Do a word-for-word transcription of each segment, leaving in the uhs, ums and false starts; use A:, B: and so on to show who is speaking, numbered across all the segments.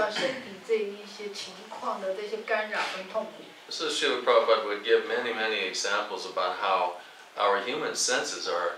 A: 到身体这一些情况的这些干扰跟痛苦。
B: So Srila Prabhupada would give many, many examples about how our human senses are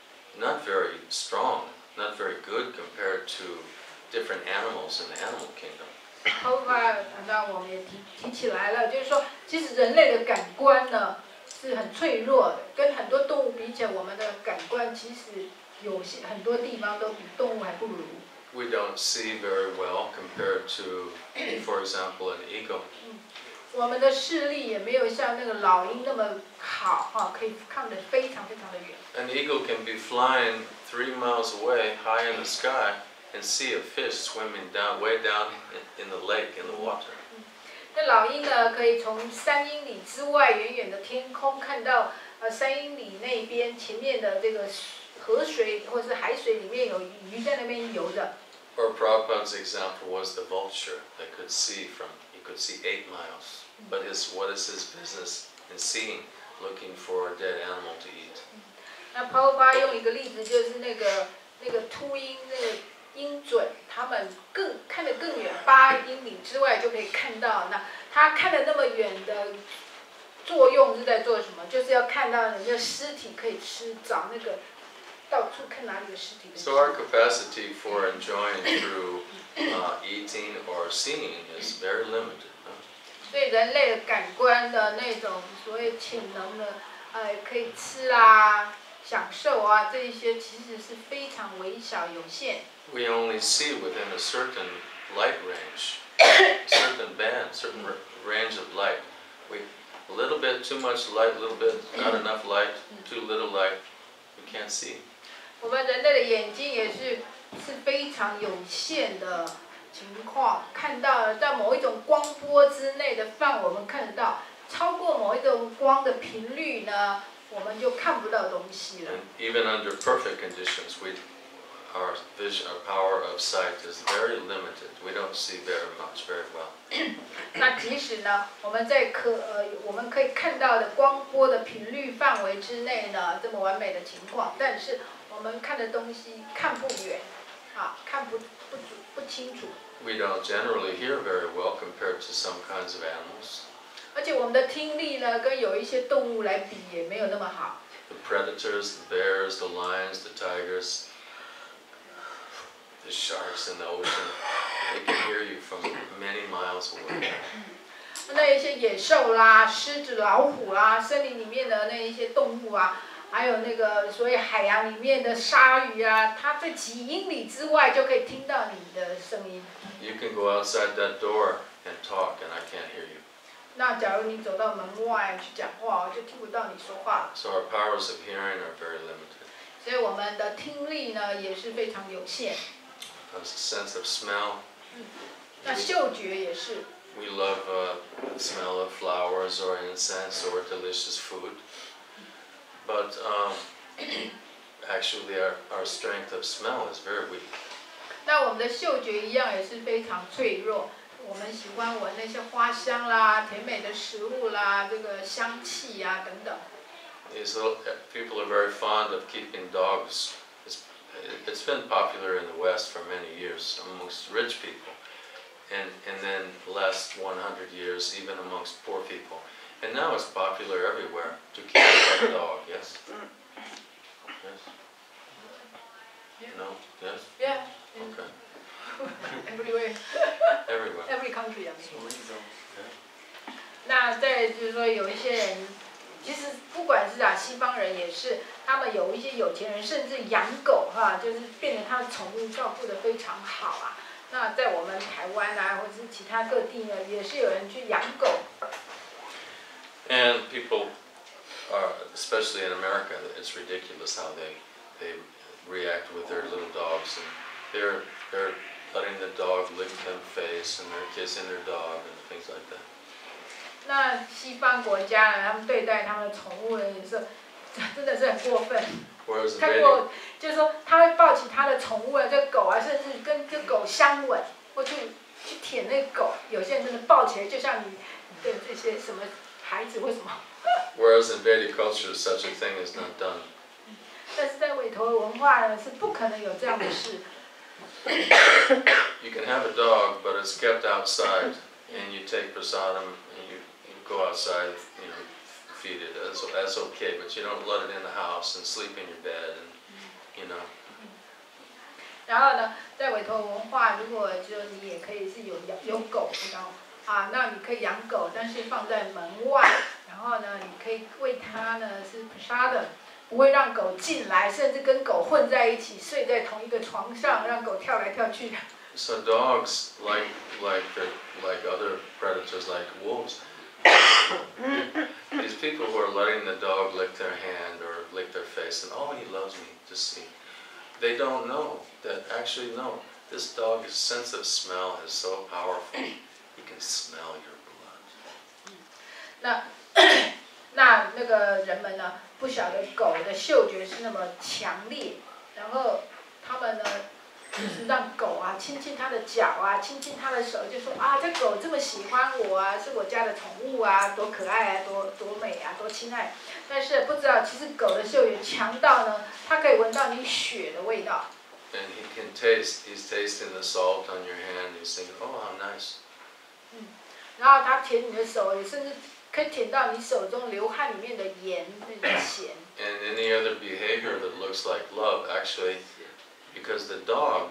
B: not very strong, not very good compared to different animals in the animal kingdom.
A: 后来，那我们也提提起来了，就是说，其实人类的感官呢是很脆弱的，跟很多动物比起来，我们的感官其实有些很多地方都比动物还不如。
B: We don't see very well compared to, for example, an eagle.
A: 我们的视力也没有像那个老鹰那么好哈，可以看得非常非常的远。
B: An eagle can be flying three miles away, high in the sky, and see a fish swimming down, way down in the lake, in the water.
A: 那老鹰呢，可以从三英里之外远远的天空看到，呃，三英里那边前面的这个河水或是海水里面有鱼在那边游着。
B: Or Prabhupada's example was the vulture that could see from, he could see eight miles. But his, what is his business in seeing, looking for a dead animal to eat?
A: 那帕欧巴用一个例子，就是那个那个秃鹰，那个鹰隼，他们更看得更远，八英里之外就可以看到。那他看得那么远的作用是在做什么？就是要看到人家尸体可以吃，找那个到处看哪里的尸体。
B: So our capacity for enjoying through uh, eating or seeing is very limited.
A: 所以人类的感官的那种所谓潜能呢，呃，可以吃啊、享受啊，这一些其实是非常微小有限。
B: We only see within a certain light range, certain band, certain range of light. We a little bit too much light, a little bit not enough light, too little light. We can't see.
A: 我们人类的眼睛也是是非常有限的。情况看到了，在某一种光波之内的范围，我们看得到；超过某一种光的频率呢，我们就看不到东西了。
B: Even under perfect conditions, we, our vision, our power of sight is very limited. We don't see very much, very well.
A: 那即使呢，我们在可呃，我们可以看到的光波的频率范围之内呢，这么完美的情况，但是我们看的东西看不远，啊，看不不不清楚。
B: We don't generally hear very well compared to some kinds of animals.
A: 而且我们的听力呢，跟有一些动物来比也没有那么好。
B: The predators, the bears, the lions, the tigers, the sharks in the ocean, they can hear you from many miles away.
A: 那一些野兽啦、狮子、老虎啦，森林里面的那一些动物啊。还有那个所谓海洋里面的鲨鱼啊，它在几英里之外就可以听到你的声音。
B: You can go outside that door and talk, and I can't hear you.
A: 那假如你走到门外去讲话，我就听不到你说话了。
B: So our powers of hearing are very limited.
A: 所以我们的听力呢也是非常有限。
B: There's a sense of smell.
A: 嗯，那嗅觉也是。
B: We love uh, the smell of flowers or incense or delicious food. But um, actually, our, our strength of smell is very weak.
A: 那我们的嗅觉一样也是非常脆弱。我们喜欢闻那些花香啦、甜美的食物啦、这个香气呀、等等。
B: These little, people are very fond of keeping dogs. It's, it's been popular in the West for many years amongst rich people, and and then the last one hundred years even amongst poor people. And now it's popular everywhere to keep a pet dog, yes? Yes? No? Yes?
A: Yeah.
B: Okay.
A: Everywhere.
B: Everywhere.
A: Every country. I mean. 那在就是说有一些人，其实不管是啊西方人也是，他们有一些有钱人甚至养狗哈，就是变成他的宠物照顾得非常好啊。那在我们台湾啊，或者是其他各地呢，也是有人去养狗。
B: And people are, especially in America, it's ridiculous how they they react with their little dogs, and they're they're letting the dog lick their face and they're kissing their dog and things like that.
A: 那西方国家呢，他们对待他们的宠物呢，也是真的是很过分。看过，就是说他会抱起他的宠物啊，这狗啊，甚至跟这狗相吻，或去去舔那狗。有些人真的抱起来，就像你你的这些什么。孩子为什么
B: Whereas in Vedic culture, such a thing is not done.
A: 但是在韦陀文化呢，是不可能有这样的事。
B: You can have a dog, but it's kept outside, and you take prasadam and you, you go outside, you know, feed it. That's, that's okay, but you don't let it in the house and sleep in your bed, and you know.
A: 然后呢，在委托文化，如果就你也可以是有养有狗，然后啊，那你可以养狗，但是放在门外，然后呢，你可以喂它呢是 prasada， 不会让狗进来，甚至跟狗混在一起，睡在同一个床上，让狗跳来跳去。
B: So dogs, like like the, like other predators, like wolves, these people who are letting the dog lick their hand or lick their face, and oh, he loves me, just see. They don't know that actually no, this dog's sense of smell is so powerful. He can smell your blood.
A: 那那那个人们呢，不晓得狗的嗅觉是那么强烈，然后他们呢，就是让狗啊亲亲它的脚啊，亲亲它的手，就说啊，这狗这么喜欢我啊，是我家的宠物啊，多可爱啊，多多美啊，多亲爱。但是不知道，其实狗的嗅觉强到呢，它可以闻到你血的味道。
B: And he can taste, he's tasting the salt on your hand, he's thinking, oh, how nice.
A: 嗯，然后它舔你的手，也甚至可以舔到你手中流汗里面的盐，那种咸。
B: And any other behavior that looks like love, actually, because the dog,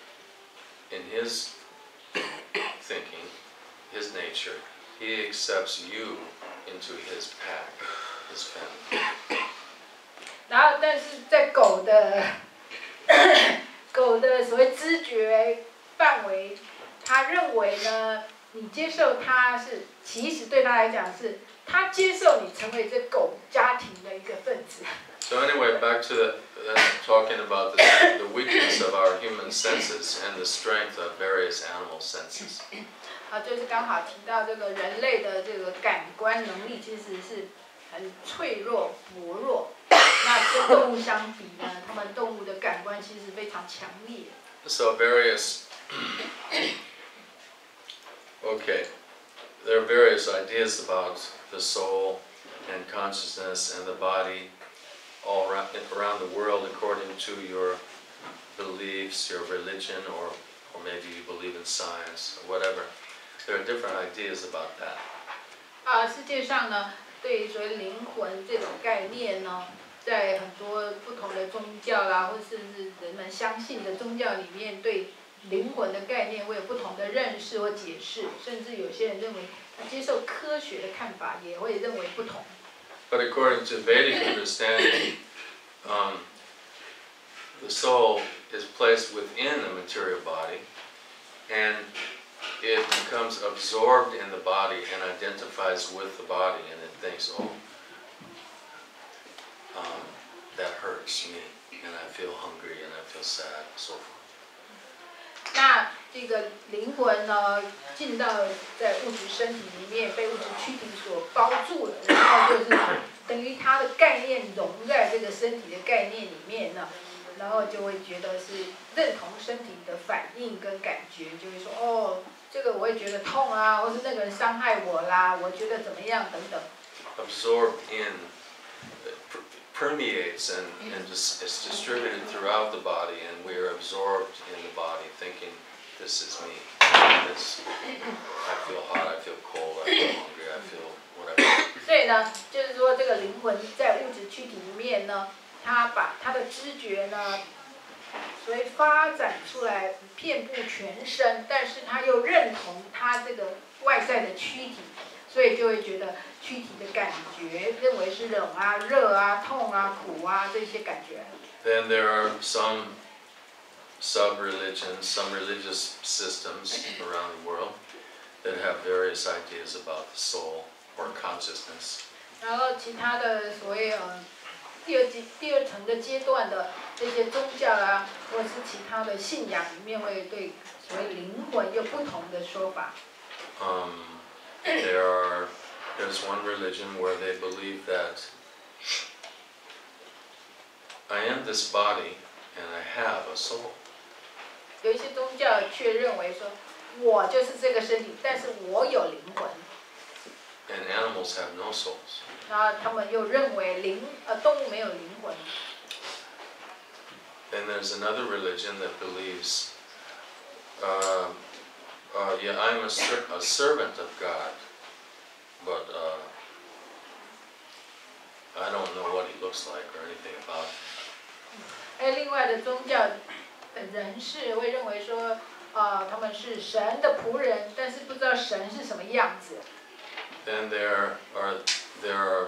B: in his thinking, his nature, he accepts you into his pack, his family.
A: 然后，但是在狗的狗的所谓知觉范围，他认为呢，你接受它是，其实对他来讲是，他接受你成为这狗家庭的一个分子。
B: So anyway, back to the, uh, talking about the, the weakness of our human senses and the strength of various animal senses.
A: 啊，就是刚好提到这个人类的这个感官能力其实是很脆弱、薄弱。那跟动物相比呢，它们动物的感官其实非常强烈。
B: So various, okay, there are various ideas about the soul and consciousness and the body all around, around the world according to your beliefs, your religion, or, or maybe you believe in science, or whatever. There are different ideas about that.
A: 啊，世界上呢，对于所谓灵魂这种概念呢，在很多不同的宗教啦，或甚至人们相信的宗教里面，对灵魂的概念会有不同的认识或解释，甚至有些人认为，他接受科学的看法也会认为不同。
B: But according to Vedic understanding, um, the soul is placed within the material body, and it becomes absorbed in the body and identifies with the body, and it thinks, oh, um, that hurts me, and I feel hungry, and I feel sad, and so forth.
A: 那这个灵魂呢，进到在物质身体里面，被物质躯体所包住了，然后就是等于它的概念融在这个身体的概念里面呢，然后就会觉得是认同身体的反应跟感觉，就会说哦，这个我会觉得痛啊，或是那个人伤害我啦，我觉得怎么样等等。
B: Absorbed in, permeates and, and just, it's distributed throughout the body, and we are absorbed in the body, thinking, this is me. This, I feel hot, I feel cold, I feel hungry, I feel whatever.
A: 所以呢，就是说这个灵魂在物质躯体里面呢，它把它的知觉呢，所以发展出来遍布全身，但是它又认同它这个外在的躯体。所以就会觉得躯体的感觉，认为是冷啊、热啊、痛啊、苦啊这些感觉。
B: Then there are some sub-religions, some religious systems around the world that have various ideas about the soul or consciousness.
A: 然后其他的所谓呃第二阶、第二层的阶段的这些宗教啊，或者是其他的信仰里面，会对所谓灵魂有不同的说法。
B: Um, There are, there's one religion where they believe that I am this body and I have a soul.
A: 有一些宗教却认为说，我就是这个身体，但是我有灵魂。
B: And animals have no souls.
A: 然后他们又认为灵呃动物没有灵魂。
B: Then there's another religion that believes uh, uh, uh, yeah, I'm a, ser a servant of God, but uh, I don't know what he looks like or anything about him.
A: 还有另外的宗教的人士会认为说，呃，他们是神的仆人，但是不知道神是什么样子。
B: Then there are there are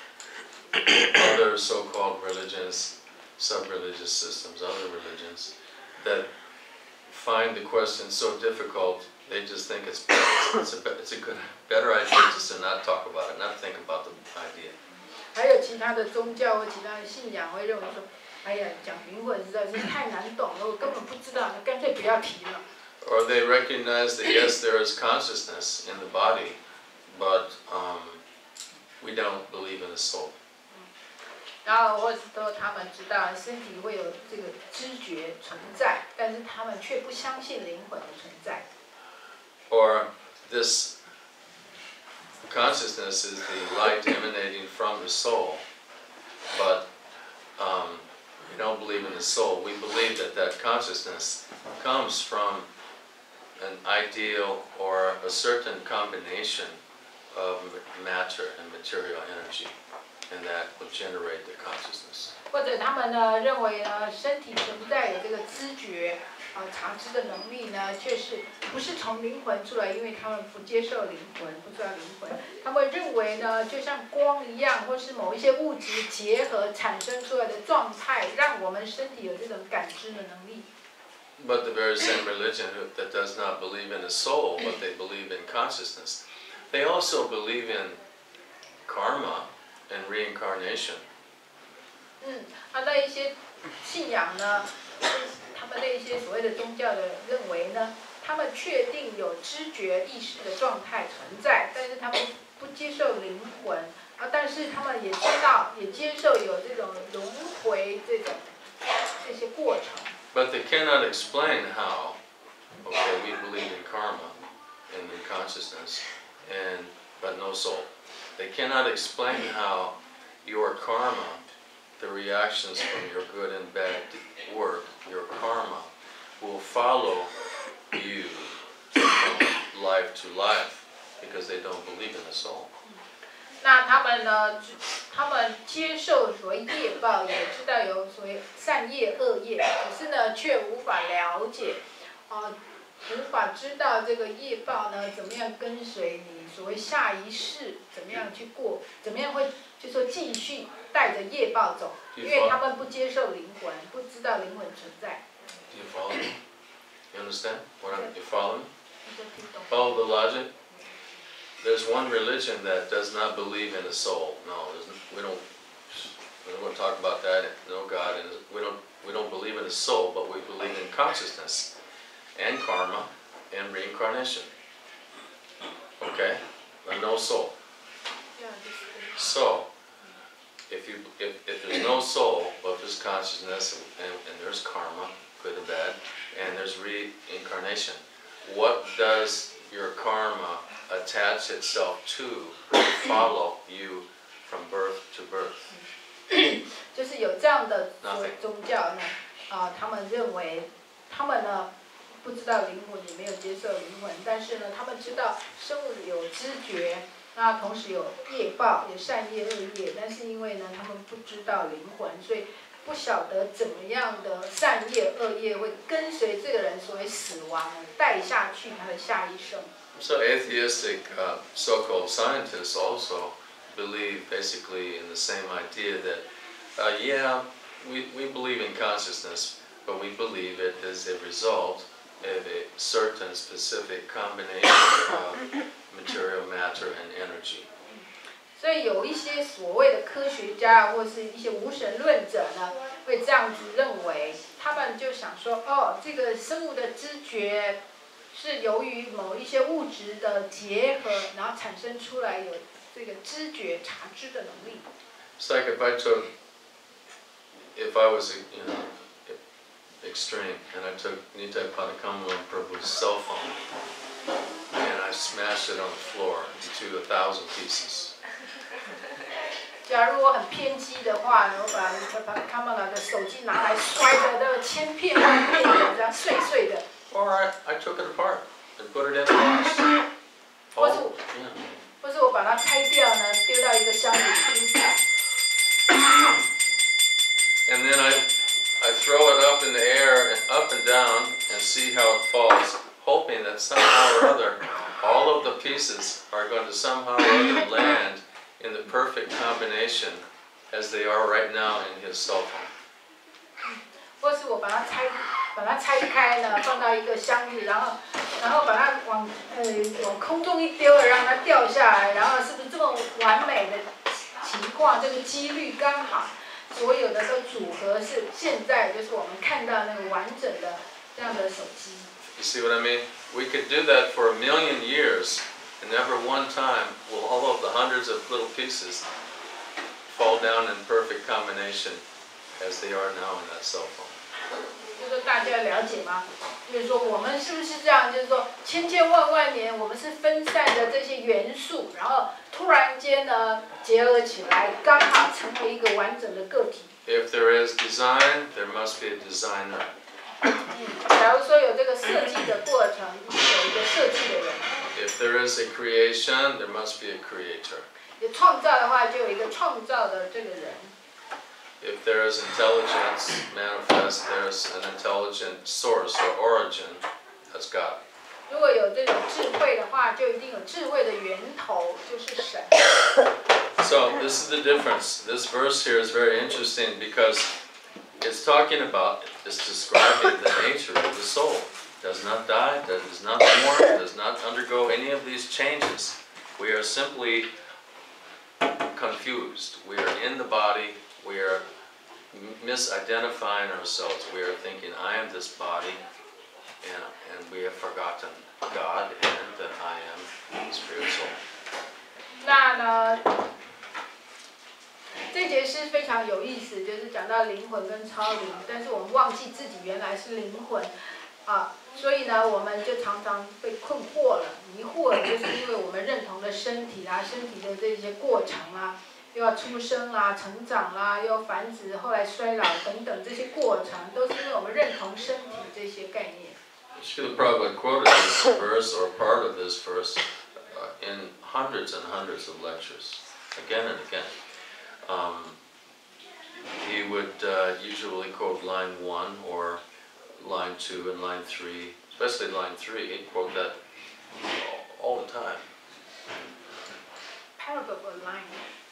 B: other so-called religions, sub-religious systems, other religions that find the question so difficult they just think it's it's a it's a good better idea just to not talk about it, not think about the idea.
A: 还有其他的宗教或其他的信仰会认为说，哎呀，讲灵魂实在是太难懂了，我根本不知道，那干脆不要提了。
B: Or they recognize that yes, there is consciousness in the body, but um, we don't believe in the soul.
A: 然后或者说他们知道身体会有这个知觉存在，但是他们却不相信灵魂的存在。
B: Or this consciousness is the light emanating from the soul, but um, we don't believe in the soul. We believe that that consciousness comes from an ideal or a certain combination of matter and material energy, and that will generate the consciousness.
A: 或者他们呢认为呢，身体存在有这个知觉啊、呃、察知的能力呢，却是不是从灵魂出来？因为他们不接受灵魂，不知道灵魂。他们认为呢，就像光一样，或是某一些物质结合产生出来的状态，让我们身体有这种感知的能力。
B: But the very same religion that does not believe in the soul, but they believe in consciousness, they also believe in karma and reincarnation.
A: 嗯，啊，那一些信仰呢，他们那一些所谓的宗教的认为呢，他们确定有知觉意识的状态存在，但是他们不接受灵魂啊，但是他们也知道，也接受有这种轮回这种这些过程。
B: But they cannot explain how. Okay, we believe in karma and in consciousness, and but no soul. They cannot explain how your karma, the reactions from your good and bad work, your karma, will follow you from life to life because they don't believe in the soul.
A: 那他们呢？他们接受所谓业报，也知道有所谓善业、恶业，可是呢，却无法了解，呃，无法知道这个业报呢怎么样跟随你所谓下一世怎么样去过，怎么样会就说继续带着业报走，因为他们不接受灵魂，不知道灵魂存在。
B: Do you follow me? You understand? What I'm, you follow me? Follow the logic? There's one religion that does not believe in the soul. No, we don't. We don't want to talk about that. No God, and we don't. We don't believe in the soul, but we believe in consciousness, and karma, and reincarnation. Okay, but no soul. So, if you if, if there's no soul, but there's consciousness and, and, and there's karma, good and bad, and there's reincarnation, what does your karma attach itself to, follow you from birth to birth?
A: 就是有这样的宗教呢，啊、呃，他们认为，他们呢不知道灵魂，也没有接受灵魂，但是呢，他们知道生物有知觉，那同时有业报，有善业、恶业，但是因为呢，他们不知道灵魂，所以不晓得怎么样的善业、恶业会跟随这个人所谓死亡带下去他的下一生。
B: So atheistic uh, so-called scientists also believe basically in the same idea that, uh, yeah, we, we believe in consciousness, but we believe it is a result of a certain specific combination of material matter and energy.
A: 所以有一些所谓的科学家或是一些无神论者呢，会这样子认为，他们就想说，哦，这个生物的知觉是由于某一些物质的结合，然后产生出来有这个知觉察知的能力。
B: It's like if I took, if I was, you know, extreme, and I took Nitai Padakama Prabhu's cell phone, and I smashed it on the floor into a thousand pieces.
A: 假如我很偏激的话，我把把卡玛拉的手机拿来摔得都千片万片的，这样碎碎的。
B: Or I, I took it apart and put it in a box.
A: 或是
B: Oh, yeah.
A: 或是我把它拆掉呢，丢到一个箱子里。
B: And then I, I throw it up in the air and up and down and see how it falls, hoping that somehow or other, all of the pieces are going to somehow or other land in the perfect combination as they are right now in his cell phone.
A: 或是我把它拆，把它拆开呢，放到一个箱子，然后，然后把它往呃往空中一丢，让它掉下来，然后是不是这么完美的情况？这个几率刚好，所有的都组合是现在就是我们看到那个完整的这样的手机。
B: You see what I mean? We could do that for a million years, and never one time will all of the hundreds of little pieces fall down in perfect combination as they are now in that cell phone.
A: 就是说大家了解吗？就是说我们是不是这样？就是说千千万万年，我们是分散的这些元素，然后突然间呢结合起来，刚好成为一个完整的个体。
B: If there is design, there must be a designer.
A: 嗯，假如说有这个设计的过程，有一个设计的人。
B: If there is a creation, there must be a creator.
A: 有创造的话，就有一个创造的这个人。
B: If there is intelligence manifest, there's an intelligent source or origin. That's God.
A: 如果有这种智慧的话，就一定有智慧的源头，就是神。
B: So this is the difference. This verse here is very interesting because it's talking about, it's describing the nature of the soul. Does not die, does not born, does not undergo any of these changes. We are simply confused. We are in the body. We are misidentifying ourselves. We are thinking, I am this body, and, and we have forgotten God and that I am spirit soul.
A: 那呢，这节诗非常有意思，就是讲到灵魂跟超灵，但是我们忘记自己原来是灵魂，啊，所以呢，我们就常常被困惑了、迷惑了，就是因为我们认同了身体啦、身体的这些过程啦。 又要出生啦、成长啦，又要繁殖，后来衰老等等这些过程，都是因为我们认同身体这些概念。
B: Srila Prabhupada quoted this verse or part of this verse uh, in hundreds and hundreds of lectures, again and again. Um, he would uh, usually quote line one or line two and line three, especially line three. He'd quote that all, all the time.
A: Parable line.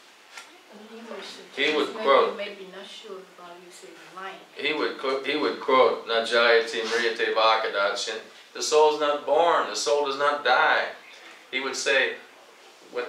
B: He would quote.
A: Maybe not sure about you say line.
B: He would quote. He would quote. Najayati mriyate vakadachin. The soul is not born. The soul does not die. He would say, "When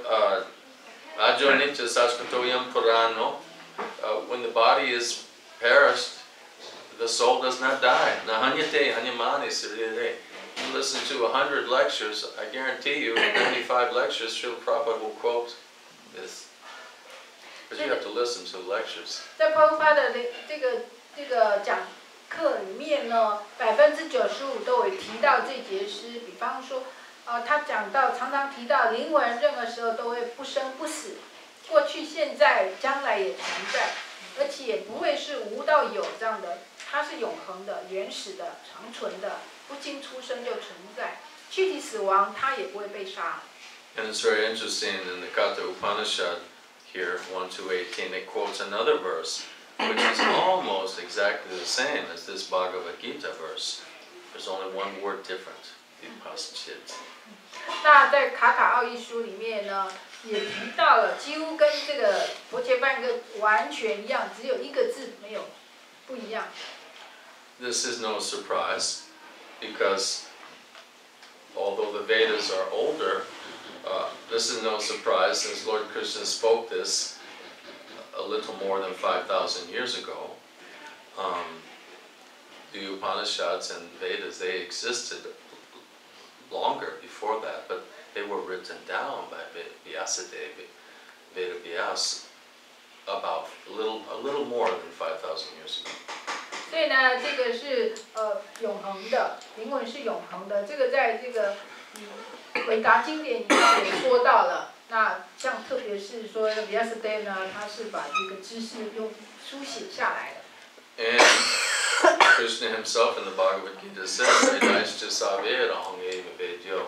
B: ajo nitya saskatoyam purano, when the body is perished, the soul does not die. Nahanyate hanyamani sirire." You listen to a hundred lectures. I guarantee you, in ninety-five lectures, Srila Prabhupada will quote this. But you have to listen to lectures.
A: 在 Prabhupada 的这个这个讲课里面呢，百分之九十五都有提到这节诗。比方说，呃，他讲到常常提到灵魂任何时候都会不生不死，过去、现在、将来也存在，而且也不会是无到有这样的，它是永恒的、原始的、长存的，不经出生就存在。躯体死亡，它也不会被杀。
B: And it's very interesting in the Katha Upanishad. Here, one to eighteen, it quotes another verse, which is almost exactly the same as this Bhagavad Gita verse. There's only one word different, vipaschit.
A: 那在卡卡奥义书里面呢，也提到了，几乎跟这个佛切半个完全一样，只有一个字没有不一样。
B: This is no surprise, because although the Vedas are older, Uh, this is no surprise since Lord Krishna spoke this a little more than five thousand years ago. Um, the Upanishads and Vedas, they existed longer before that, but they were written down by Vyasadeva, Veda Vyas, about a little, a little more than five thousand years ago.
A: 所以呢，这个是呃永恒的，灵魂是永恒的。这个在这个嗯伟达经典里面也说到了。那像特别是说 Vyasadeva 呢，他是把这个知识用书写下来的。
B: And Krishna himself in the Bhagavad Gita says, "Vedaischa savera hangeva vedyo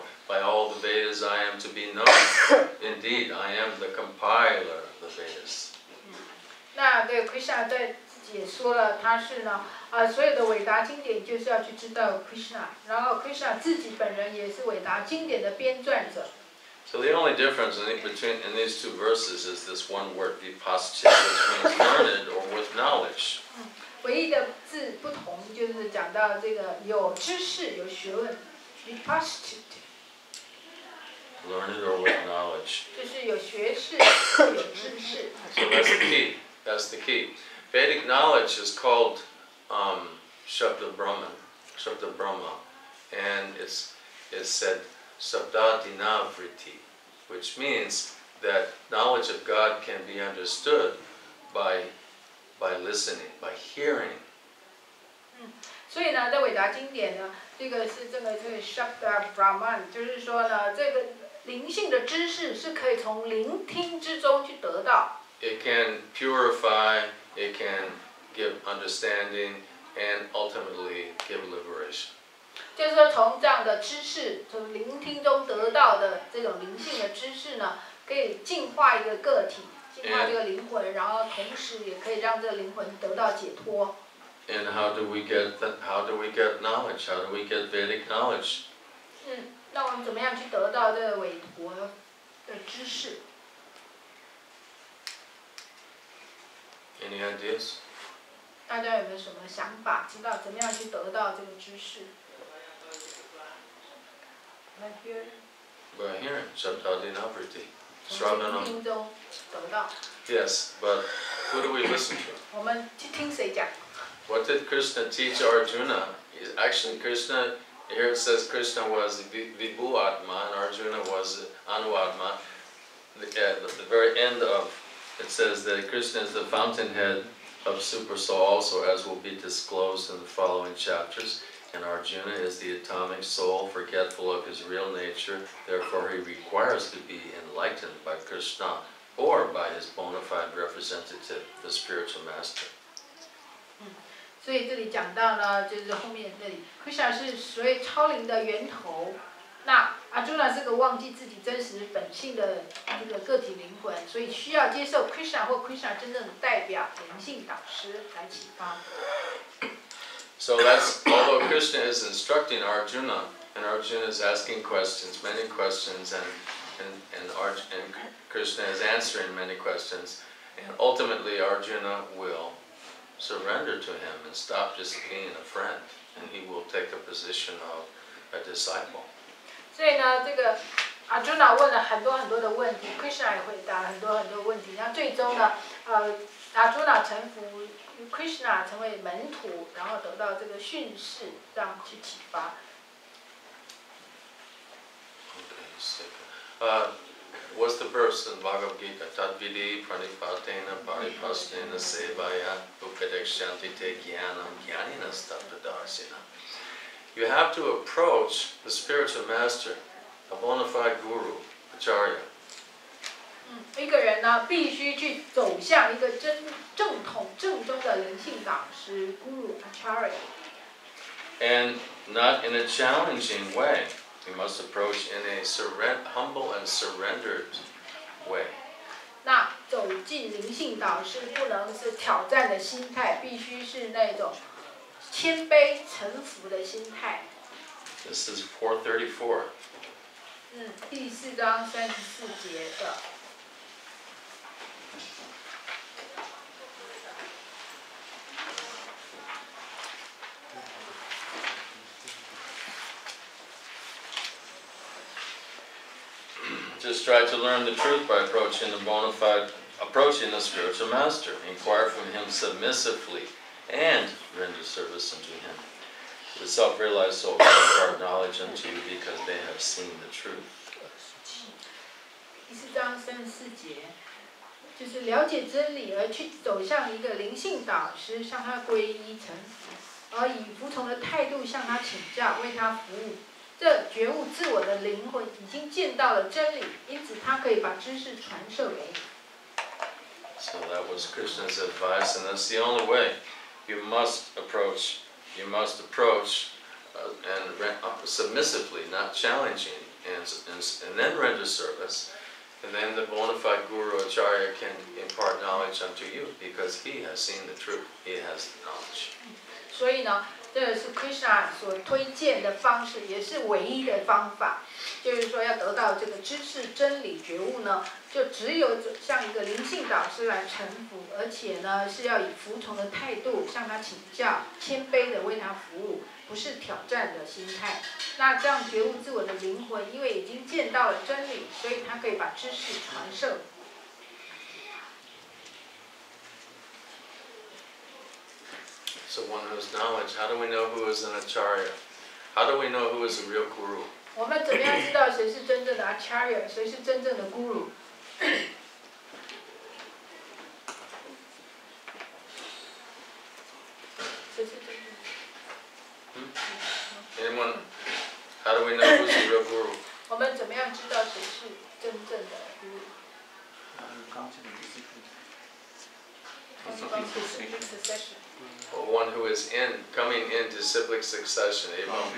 B: indeed, I am the compiler of the Vedas.
A: 那对 Krishna 在自己也说了，他是呢，啊、所有的伟大经典就是要去知道 Krishna， 然后 Krishna 自己本人也是伟大经典的编撰者。
B: So the only difference in between in these two verses is this one word vipascha, which means learned or with knowledge.
A: 唯一的字不同就是讲到这个有知识、有学问 vipascha，
B: Learned or with knowledge.
A: 就是有学识、有知识。
B: So that's the key. That's the key. Vedic knowledge is called um, Shabda Brahman, Shabda Brahma, and it's it's said Sabdadinavriti, which means that knowledge of God can be understood by by listening, by hearing.
A: 嗯，所以呢，在伟大经典呢，这个是这个这个 Shabda Brahman， 就是说呢，这个灵性的知识是可以从聆听之中去得到。
B: It can purify, it can give understanding, and ultimately give liberation.
A: 就是说，从这样的知识，从聆听中得到的这种灵性的知识呢，可以净化一个个体，净化这个灵魂，然后同时也可以让这个灵魂得到解脱。
B: And how do we get that? How do we get knowledge? How do we get Vedic knowledge?
A: 嗯，那我们怎么样去得到这个韦陀的知识？
B: Any ideas?
A: 大家有没有什么想法？知道怎么样去得到这个知识？ Right here.
B: By hearing, Shabdadinavriti.
A: 从聆
B: Shravanam.
A: 听中得到。
B: Yes, but who do we listen to?
A: 我们去听谁讲？
B: What did Krishna teach Arjuna? Is actually Krishna, here it says Krishna was Vibhu Atma and Arjuna was Anu Atma. At the very end of it says that Krishna is the fountainhead of Super Soul also, as will be disclosed in the following chapters. And Arjuna is the atomic soul, forgetful of his real nature. Therefore he requires to be enlightened by Krishna or by his bona fide representative, the spiritual master.
A: 所以这里讲到呢，就是后面这里 ，Krishna 是所谓超灵的源头。那 Arjuna 是个忘记自己真实本性的这个个体灵魂，所以需要接受 Krishna 或 Krishna 真正的代表灵性导师来启发。
B: So that's, although Krishna is instructing Arjuna, and Arjuna is asking questions, many questions, and and and, Arj and Krishna is answering many questions, and ultimately Arjuna will surrender to him and stop just being a friend, and he will take a position of a disciple.
A: 所以呢，这个 Arjuna 问了很多很多的问题 ，Krishna 也回答了很多很多问题，然后最终呢，呃 ，Arjuna 臣服 Krishna 成为门徒，然后得到这个训示，让去启发。
B: Okay, uh, what's the verse in Bhagavad Gita? Tadvidi pranipatena paripasnena sevaya upadekshanti te jnanam jnanina staptadarsina. You have to approach the spiritual master, a bona fide guru, acharya.
A: 嗯，一个人呢，必须去走向一个真正统正宗的灵性导师 Guru Acharya。
B: And not in a challenging way. You must approach in a surrend, humble and surrendered way.
A: 那走进灵性导师，不能是挑战的心态，必须是那种谦卑臣服的心态。
B: This is four thirty-four.
A: 嗯，第四章三十四节的。
B: Just try to learn the truth by approaching the bona fide, approaching the spiritual master. Inquire from him submissively and render service unto him. The self-realized soul will impart knowledge unto you because they have seen the truth.
A: 第四章三十四节，就是了解真理而去走向一个灵性导师，向他皈依臣服，而以服从的态度向他请教，为他服务。 这觉悟自我的灵魂已经见到了真理，因此他可以把知识传授给你。
B: So that was Krishna's advice, and that's the only way. You must approach. You must approach uh, and uh, submissively, not challenging, and, and and then render service. And then the bona fide Guru Acharya can impart knowledge unto you because he has seen the truth, he has the knowledge.
A: 所以呢，这个是 Krishna 所推荐的方式，也是唯一的方法。就是说，要得到这个知识、真理、觉悟呢，就只有向一个灵性导师来臣服，而且呢，是要以服从的态度向他请教，谦卑的为他服务，不是挑战的心态。那这样觉悟自我的灵魂，因为已经见到了真理，所以他可以把知识传授。
B: So one who has knowledge, how do we know who is an acharya? How do we know who is a real guru?
A: 我们怎么样知道谁是真正的 acharya， 谁是真正的 guru？ 谁是真正的
B: Anyone? How do we know who's a real guru?
A: 我们怎么样知道谁是真正的 guru？
B: Or one who is in, coming in disciplic succession.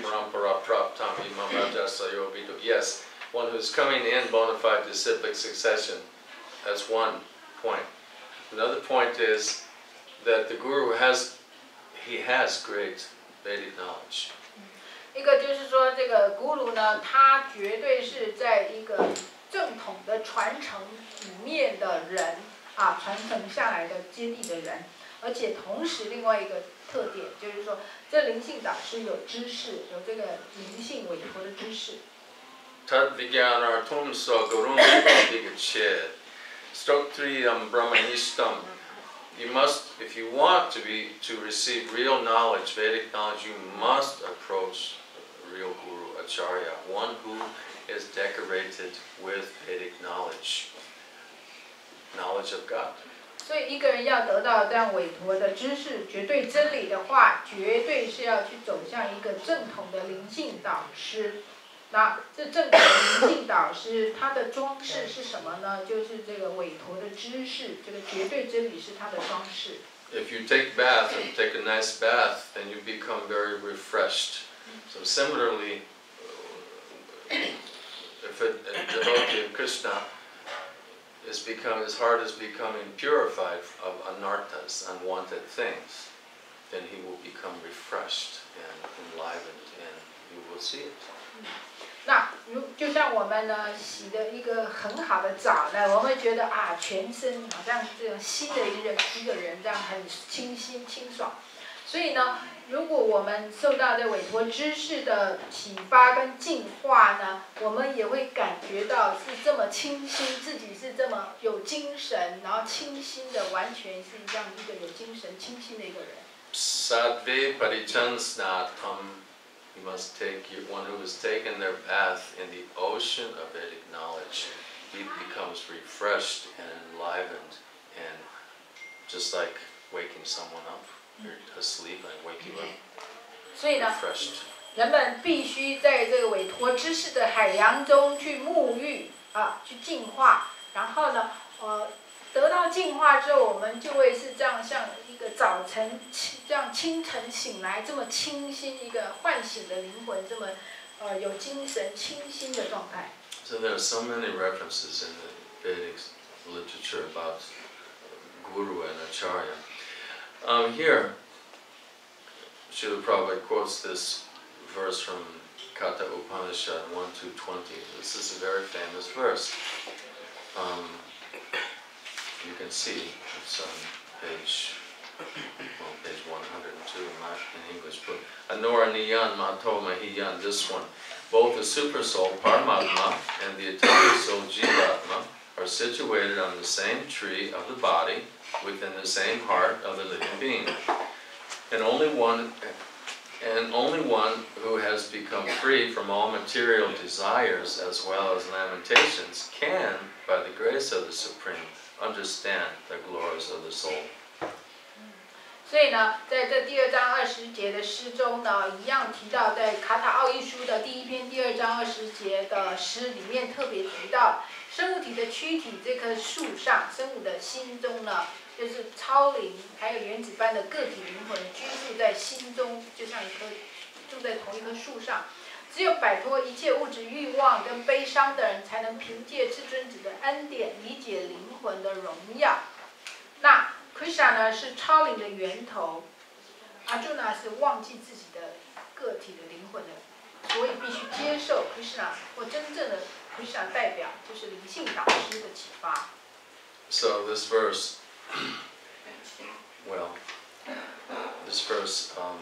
B: Yes, one who's coming in bona fide disciplic succession. That's one point. Another point is that the guru has, he has great Vedic knowledge.
A: 一个就是说，这个 guru 呢，他绝对是在一个正统的传承里面的人啊，传承下来的接地的人。而且同时，另外一个特点就是说，这灵性导师有知识，有这个灵性委托的知识。
B: Tad Vijnanartum Sagarum Vigached. Stoktriyam Brahmanishtam. You must, if you want to be to receive real knowledge, Vedic knowledge, you must approach a real guru, acharya, one who is decorated with Vedic knowledge, knowledge of God.
A: 所以一个人要得到这样委托的知识、绝对真理的话，绝对是要去走向一个正统的灵性导师。那这正统的灵性导师，他的装饰是什么呢？就是这个委托的知识，这个绝对真理是他的装饰。
B: If you take bath and take a nice bath, then you become very refreshed. So similarly, if a, a devotee of Krishna is become, his heart is becoming purified of anarthas, unwanted things, then he will become refreshed and enlivened, and you will see it.
A: 那如就像我们呢洗的一个很好的澡呢，我们会觉得啊，全身好像这种新的一个一个人这样很清新清爽。所以呢，如果我们受到这委托知识的启发跟净化呢，我们也会感觉到是这么清新，自己是这么有精神，然后清新的，完全是这样一个有精神、清新的一个人。
B: Sadve parichansnatam. You must take one who has taken their bath in the ocean of Vedic knowledge. He becomes refreshed and enlivened, and just like waking someone up, you're asleep and wake you up.
A: 所以呢，
B: refreshed.
A: 人们必须在这个委托知识的海洋中去沐浴啊，去净化，然后呢，呃，得到净化之后，我们就会是这样像一个早晨这样清晨醒来这么清新，一个唤醒的灵魂，这么呃有精神清新的状态。
B: So there are so many references in the Vedic literature about Guru and Acharya. Um, here, Srila Prabhupada quotes this verse from Katha Upanishad one to twenty. This is a very famous verse. Um, you can see it's on page, well, page one hundred two in my in English book. Anora Niyan Mato Mahiyan, this one. Both the super soul, Paramatma, and the atomic soul, Jivatma, are situated on the same tree of the body, within the same heart of the living being. And only one and only one who has become free from all material desires as well as lamentations can, by the grace of the Supreme, understand the glories of the soul.
A: 所以呢，在这第二章二十节的诗中呢，一样提到在卡塔奥义书的第一篇第二章二十节的诗里面特别提到，生物体的躯体这棵树上，生物的心中呢，就是超灵还有原子般的个体灵魂居住在心中，就像一棵住在同一棵树上。只有摆脱一切物质欲望望跟悲伤的人，才能凭借至尊子的恩典理解灵魂的荣耀。那 Krishna 呢是超灵的源头，阿朱呢是忘记自己的个体的灵魂的，所以必须接受 Krishna 或真正的 Krishna 代表，就是灵性导师的启发。
B: So this verse, well, this verse um,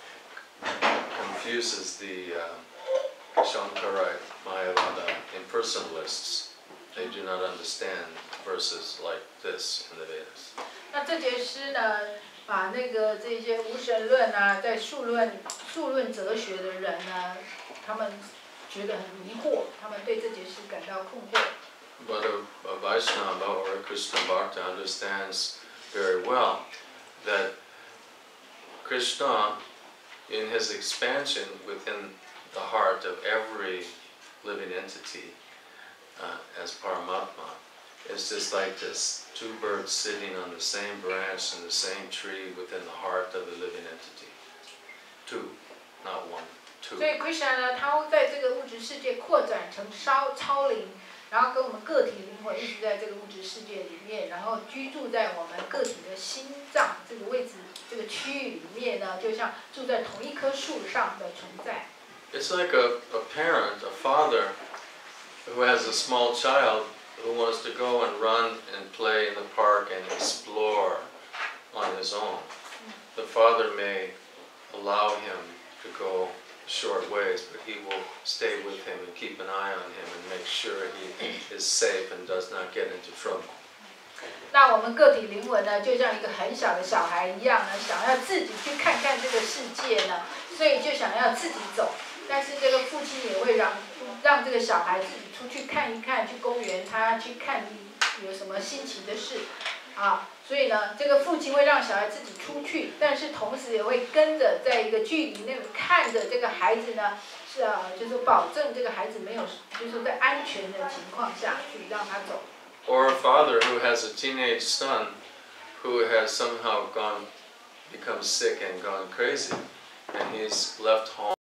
B: confuses the uh, Shankarite Mayavada impersonalists. They do not understand verses like this in the Vedas.
A: 那这节诗呢，把那个这些无神论啊，在数论数论哲学的人呢，他们觉得很迷惑，他们对这节诗感到困惑。
B: But a, a Vaishnava or a Krishna Bhakta understands very well that Krishna, in his expansion within the heart of every living entity, uh, as Paramatma, is just like this, two birds sitting on the same branch in the same tree within the heart of the living entity. Two, not one, two.
A: 所以 Krishna 呢，他会在这个物质世界扩展成超超灵，然后跟我们个体灵魂一直在这个物质世界里面，然后居住在我们个体的心脏这个位置、这个区域里面呢，就像住在同一棵树上的存在。
B: It's like a, a parent, a father, who has a small child who wants to go and run and play in the park and explore on his own. The father may allow him to go short ways, but he will stay with him and keep an eye on him and make sure he is safe and does not get into trouble.
A: 那我们个体灵魂呢，就像一个很小的小孩一样呢，想要自己去看看这个世界呢，所以就想要自己走。但是这个父亲也会让让这个小孩自己出去看一看，去公园，他去看有什么新奇的事，啊，所以呢，这个父亲会让小孩自己出去，但是同时也会跟着在一个距离内看着这个孩子呢，是啊，就是保证这个孩子没有，就是在安全的情况下去让他走。
B: Or a father who has a teenage son who has somehow gone, become sick and gone crazy, and he's left home